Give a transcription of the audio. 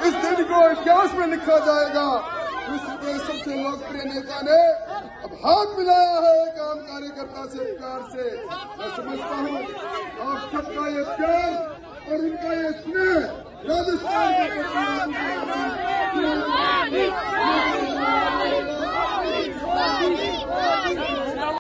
इस दिन को इतिहास में लिखा जाएगा। विश्व के सबसे लोकप्रिय नेता ने अब हाथ मिलाया है काम कार्यकर्ता से प्यार से। मैं समझता हूँ आप सबका ये प्यार और उनका ये स्नेह राजस्थान के